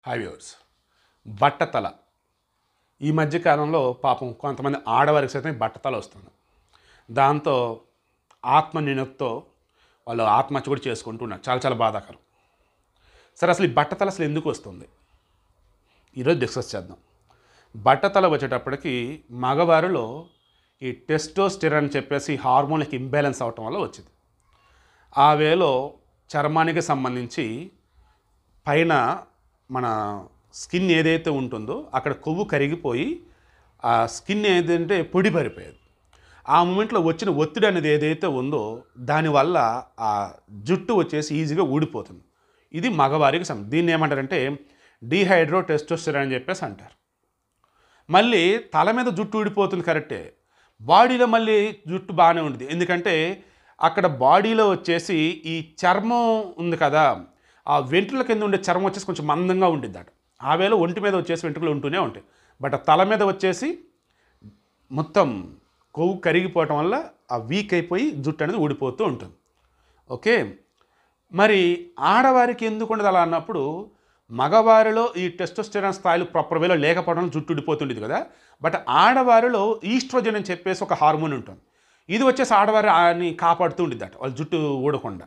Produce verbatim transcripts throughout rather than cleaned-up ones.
Hi viewers, బట్టతల ఈ మధ్యకాలంలో పాపం కొంతమంది ఆడవారికి సైతం బట్టతల వస్తుంది. దాంతో ఆత్మన్యూనతతో వాళ్ళు ఆత్మహత్య కూడా చేసుకుంటున్నారు. చాలా చాలా బాధాకరం. సరే, అసలు ఈ బట్టతల అసలు ఎందుకు వస్తుంది ఈరోజు డిస్కస్ చేద్దాం. బట్టతల వచ్చేటప్పటికి మగవారిలో ఈ టెస్టోస్టెరాన్ అని చెప్పేసి హార్మోన్లకి ఇంబ్యాలెన్స్ అవటం వల్ల వచ్చింది. ఆ వేలో చర్మానికి సంబంధించి పైన మన స్కిన్ ఏదైతే ఉంటుందో అక్కడ కొవ్వు కరిగిపోయి ఆ స్కిన్ ఏదంటే పొడి పడిపోయేది. ఆ మూమెంట్లో వచ్చిన ఒత్తిడి అనేది ఏదైతే ఉందో దానివల్ల ఆ జుట్టు వచ్చేసి ఈజీగా ఊడిపోతుంది. ఇది మగవారికి సం దీన్ని ఏమంటారంటే డీహైడ్రో టెస్టోస్టెరాన్ అని చెప్పేసి అంటారు. మళ్ళీ తల మీద జుట్టు ఊడిపోతుంది కరెక్టే, బాడీలో మళ్ళీ జుట్టు బాగానే ఉంటుంది. ఎందుకంటే అక్కడ బాడీలో వచ్చేసి ఈ చర్మం ఉంది కదా, ఆ వెంట్రుల కింద ఉండే చర్మం వచ్చేసి కొంచెం మందంగా ఉంటుంది అట. ఆ వేళ ఒంటి మీద వచ్చేసి వెంట్రుకలు ఉంటూనే ఉంటాయి. బట్ తల మీద వచ్చేసి మొత్తం కొవ్వు కరిగిపోవటం వల్ల ఆ వీక్ అయిపోయి జుట్టు అనేది ఊడిపోతూ ఉంటుంది. ఓకే, మరి ఆడవారికి ఎందుకు ఉండదు అలా అన్నప్పుడు, మగవారిలో ఈ టెస్టోస్టెరాన్ స్థాయిలు ప్రాపర్ వేలో లేకపోవడం వల్ల జుట్టు ఊడిపోతుండేది కదా. బట్ ఆడవారిలో ఈస్ట్రోజన్ అని చెప్పేసి ఒక హార్మోన్ ఉంటుంది. ఇది వచ్చేసి ఆడవారిని కాపాడుతూ ఉండిద్ది అట, వాళ్ళ జుట్టు ఊడకుండా.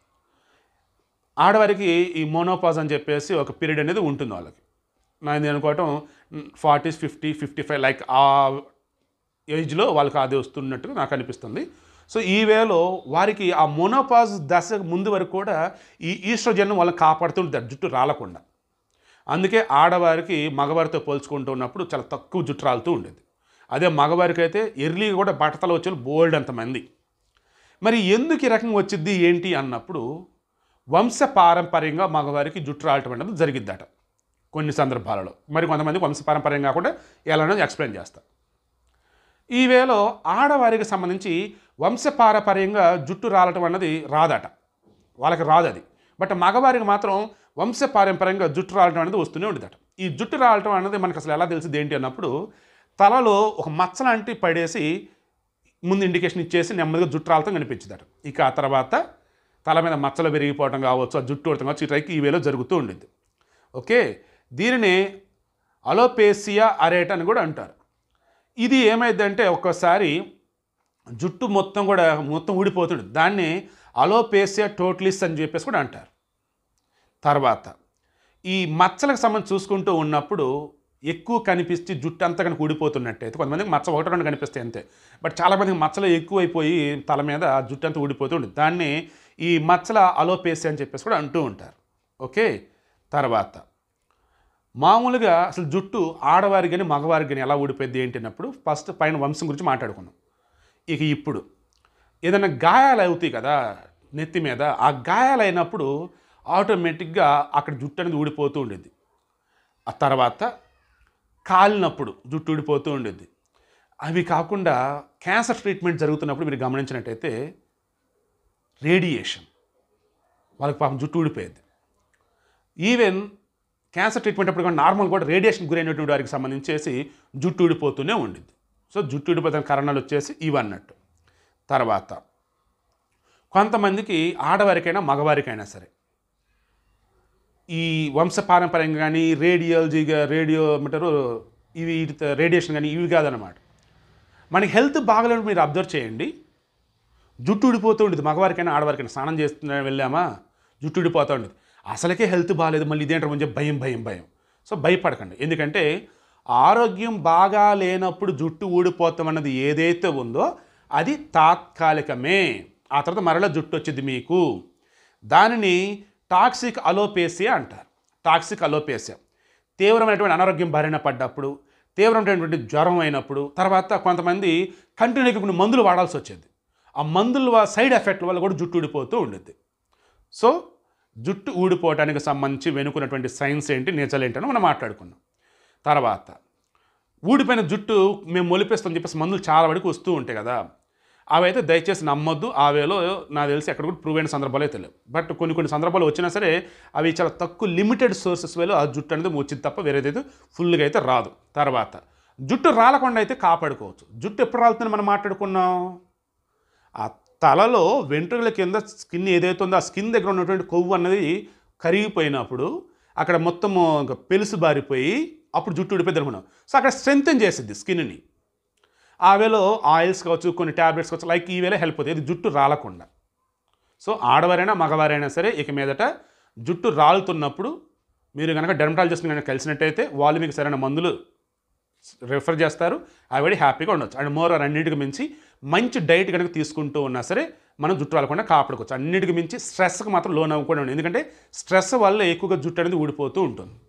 ఆడవారికి ఈ మోనోపాజ్ అని చెప్పేసి ఒక పీరియడ్ అనేది ఉంటుంది వాళ్ళకి. నేను అనుకోవటం forties fifty fifty five like ఆ ఏజ్లో వాళ్ళకి అది వస్తున్నట్టుగా నాకు అనిపిస్తుంది. సో ఈ వేలో వారికి ఆ మోనోపాజ్ దశ ముందు వరకు కూడా ఈ ఈస్ట్రోజన్ వాళ్ళని కాపాడుతుంటుంది జుట్టు రాలకుండా. అందుకే ఆడవారికి మగవారితో పోల్చుకుంటూ ఉన్నప్పుడు చాలా తక్కువ జుట్టు రాలుతూ ఉండేది. అదే మగవారికి అయితే ఎర్లీగా కూడా బట్టతల వచ్చే బోల్డ్ అంతమంది. మరి ఎందుకు ఈ రకంగా వచ్చింది ఏంటి అన్నప్పుడు, వంశ పారంపర్యంగా మగవారికి జుట్టు రాలటం అనేది జరిగిద్దట కొన్ని సందర్భాలలో. మరి కొంతమంది వంశ పారంపర్యంగా కూడా ఎలా అనేది ఎక్స్ప్లెయిన్ చేస్తారు. ఈ వేలో ఆడవారికి సంబంధించి వంశ పారంపర్యంగా జుట్టు రాలటం అన్నది రాదట, వాళ్ళకి రాదు అది. బట్ మగవారికి మాత్రం వంశ పారంపర్యంగా జుట్టు రాలటం అనేది వస్తూనే ఉండదట. ఈ జుట్టు రాలటం అనేది మనకు అసలు ఎలా తెలిసింది ఏంటి అన్నప్పుడు, తలలో ఒక మచ్చ లాంటి పడేసి ముందు ఇండికేషన్ ఇచ్చేసి నెమ్మదిగా జుట్టు రాలటం కనిపించిందట. ఇక ఆ తర్వాత తల మీద మచ్చలు పెరిగిపోవడం కావచ్చు, ఆ జుట్టు ఉడటం కావచ్చు, ఈ ట్రైకి ఈ వేలో జరుగుతూ ఉండింది. ఓకే, దీనిని అలోపేసియా అరేట్ అని కూడా అంటారు. ఇది ఏమైందంటే ఒక్కోసారి జుట్టు మొత్తం కూడా మొత్తం ఊడిపోతుంది. దాన్ని అలోపేసియా టోటలిస్ అని చెప్పేసి కూడా అంటారు. తర్వాత ఈ మచ్చలకు సంబంధించి చూసుకుంటూ ఉన్నప్పుడు ఎక్కువ కనిపిస్తే జుట్టు అంతా కనుక ఊడిపోతున్నట్టయితే, కొంతమందికి మచ్చ ఒకటి రెండు కనిపిస్తాయి అంతే, బట్ చాలామందికి మచ్చలు ఎక్కువైపోయి తల మీద జుట్టు అంతా ఊడిపోతూ ఉంటుంది. దాన్ని ఈ మచ్చల అలోపేసియా అని చెప్పేసి కూడా అంటూ ఉంటారు. ఓకే, తర్వాత మామూలుగా అసలు జుట్టు ఆడవారికి కానీ మగవారికి కానీ ఎలా ఊడిపోయింది ఏంటి అన్నప్పుడు, ఫస్ట్ పైన వంశం గురించి మాట్లాడుకున్నాం. ఇక ఇప్పుడు ఏదైనా గాయాలు అవుతాయి కదా నెత్తి మీద, ఆ గాయాలు అయినప్పుడు ఆటోమేటిక్గా అక్కడ జుట్టు అనేది ఊడిపోతూ ఉండేది. ఆ తర్వాత కాలినప్పుడు జుట్టు ఊడిపోతూ ఉండేది. అవి కాకుండా క్యాన్సర్ ట్రీట్మెంట్ జరుగుతున్నప్పుడు మీరు గమనించినట్టయితే రేడియేషన్ వాళ్ళకి పాపం జుట్టు ఊడిపోయేది. ఈవెన్ క్యాన్సర్ ట్రీట్మెంట్ అప్పుడు కూడా నార్మల్ కూడా రేడియేషన్ గురైనటువంటి వారికి సంబంధించేసి జుట్టు ఊడిపోతూనే ఉండింది. సో జుట్టు ఊడిపోతున్న కారణాలు వచ్చేసి ఇవన్నట్టు. తర్వాత కొంతమందికి ఆడవారికైనా మగవారికైనా సరే ఈ వంశ పారంపర్యంగా కానీ రేడియాలజీగా రేడియో ఏమంటారు ఇవి రేడియేషన్ కానీ ఇవి కాదన్నమాట. మనకి హెల్త్ బాగలేనప్పుడు మీరు అబ్జర్వ్ చేయండి, జుట్టు ఊడిపోతూ ఉండేది. మగవారికైనా ఆడవారికైనా స్నానం చేస్తున్నా వెళ్ళామా జుట్టు ఊడిపోతూ ఉండేది. అసలుకే హెల్త్ బాగాలేదు, మళ్ళీ ఇదేంటారు కొంచెం భయం భయం భయం. సో భయపడకండి, ఎందుకంటే ఆరోగ్యం బాగా లేనప్పుడు జుట్టు ఊడిపోతాం అన్నది ఏదైతే ఉందో అది తాత్కాలికమే. ఆ తర్వాత మరలా జుట్టు వచ్చింది మీకు. దానిని టాక్సిక్ అలోపేసియా అంటారు. టాక్సిక్ అలోపేసియా తీవ్రమైనటువంటి అనారోగ్యం బారిన పడ్డప్పుడు, తీవ్రమైనటువంటి జ్వరం అయినప్పుడు, తర్వాత కొంతమంది కంటిన్యూగా కొన్ని మందులు వాడాల్సి వచ్చేది. ఆ మందుల సైడ్ ఎఫెక్ట్ వల్ల కూడా జుట్టు ఊడిపోతూ ఉండేది. సో జుట్టు ఊడిపోవడానికి సంబంధించి వెనుకున్నటువంటి సైన్స్ ఏంటి, నేచర్ ఏంటని మనం మాట్లాడుకున్నాం. తర్వాత ఊడిపోయిన జుట్టు మేము మొలిపేస్తామని చెప్పేసి మందులు చాలా వరకు వస్తూ ఉంటాయి కదా, అవి అయితే దయచేసి నమ్మొద్దు. ఆ వేలో నాకు తెలిసి ఎక్కడ కూడా ప్రూవ్ అయిన సందర్భాలు అయితే లేవు. బట్ కొన్ని కొన్ని సందర్భాలు వచ్చినా సరే అవి చాలా తక్కువ లిమిటెడ్ సోర్సెస్ వేలో ఆ జుట్టు అనేది వచ్చింది తప్ప వేరేదైతే ఫుల్గా అయితే రాదు. తర్వాత జుట్టు రాలకుండా అయితే కాపాడుకోవచ్చు. జుట్టు ఎప్పుడు రాలుతుందని మనం మాట్లాడుకున్నాం, ఆ తలలో వెంట్రుకల కింద స్కిన్ ఏదైతే ఉందో ఆ స్కిన్ దగ్గర ఉన్నటువంటి కొవ్వు అన్నది కరిగిపోయినప్పుడు అక్కడ మొత్తము ఇంకా పెలుసు బారిపోయి అప్పుడు జుట్టు ఊడిపోయింది అనుకున్నాం. సో అక్కడ స్ట్రెంగ్తెన్ చేసిద్ది స్కిన్ని. ఆ వేలో ఆయిల్స్ కావచ్చు, కొన్ని ట్యాబ్లెట్స్ కావచ్చు, లైక్ ఈ వేలో హెల్ప్ అవుతుంది, ఇది జుట్టు రాలకుండా. సో ఆడవారైనా మగవారైనా సరే ఇక మీదట జుట్టు రాలుతున్నప్పుడు మీరు కనుక డెర్మటాలజిస్ట్ని కనుక కలిసినట్టయితే వాళ్ళు మీకు సరైన మందులు రిఫర్ చేస్తారు. ఆవిడ హ్యాపీగా ఉండొచ్చు. అండ్ మోర్ అన్నిటికి మించి మంచి డైట్ కనుక తీసుకుంటూ ఉన్నా సరే మనం జుట్టు రాలకుండా కాపాడుకోవచ్చు. అన్నిటికి మించి స్ట్రెస్కి మాత్రం లోన్ అవ్వకుండా ఉంది. ఎందుకంటే స్ట్రెస్ వల్ల ఎక్కువగా జుట్టు అనేది ఊడిపోతూ ఉంటుంది.